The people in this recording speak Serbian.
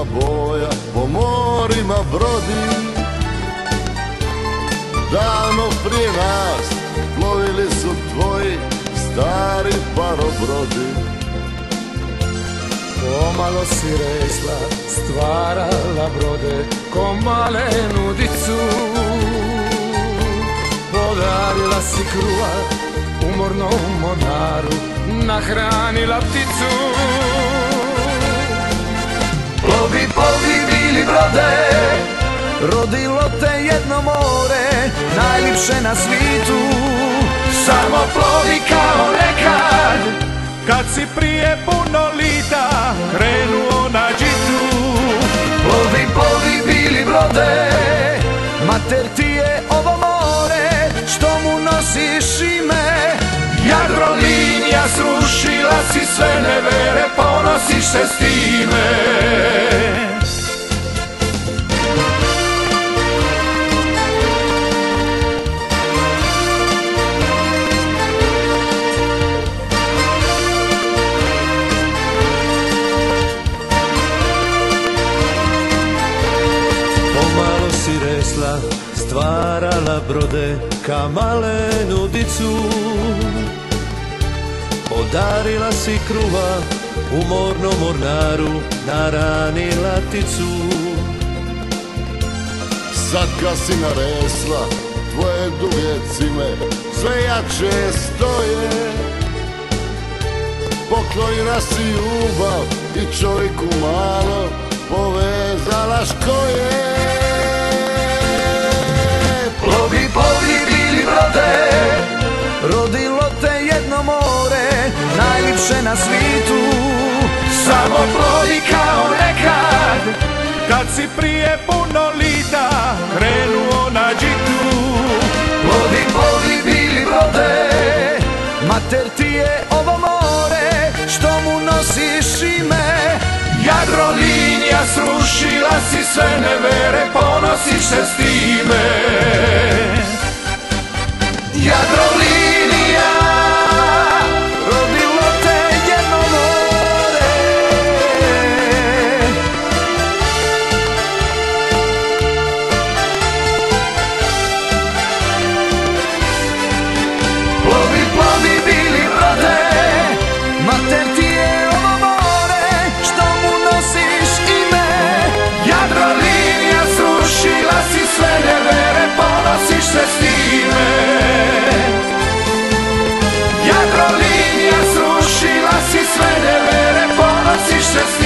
nema boja, po morima brodi. Davno prije nas plovili su tvoji stari parobrodi. Pomalo si resla, stvarala brode, ko malenu dicu. Podarila si kruva umornom mornaru, nahranila pticu. Plovi, plovi, bili brode, rodilo te jedno more, najljepše na svitu. samo plovi kao nekad, kad si prije puno lita krenuo na džitu. plovi, plovi, bili brode, Mater ti je ovo more, što mu nosiš ime. Jadrolinija srušila si sve nevere, ponosiš se s time. Pomalo si resla, stvarala brode, ka malenu dicu. Podarila si kruva umornom mornaru, nahranila pticu. Sad kad si naresla, tvoje duge cime sve jače stoje. Poklonila si ljubav i čovjeku malo povezala škoje. Plovi, plovi, bili brode, Rodilo te jedno more, najljepše na svitu. samo plovi kao nekad, Kad si prije puno lita krenuo na džitu. plovi, plovi, bili brode, Mater ti je ovo more, što mu nosiš ime. Jadrolinija srušila si sve nevere, ponosiš se s time. Jadrolinija, Rodilo te jedno more, plovi, plovi, bili brode, Mater ti je ovo more, što mu nosiš ime. Jadrolinija srušila si sve nevere, ponosiš se s time. Jadrolinija srušila si sve nevere, ponosiš se s